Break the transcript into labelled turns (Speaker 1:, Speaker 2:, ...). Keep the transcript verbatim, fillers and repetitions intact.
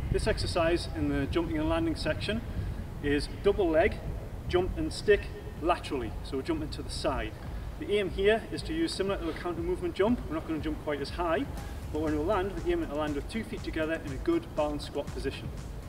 Speaker 1: This exercise in the jumping and landing section is double leg, jump and stick laterally, so we're jumping to the side. The aim here is to use similar to a counter movement jump. We're not going to jump quite as high, but when we land, we're aiming to land with two feet together in a good balanced squat position.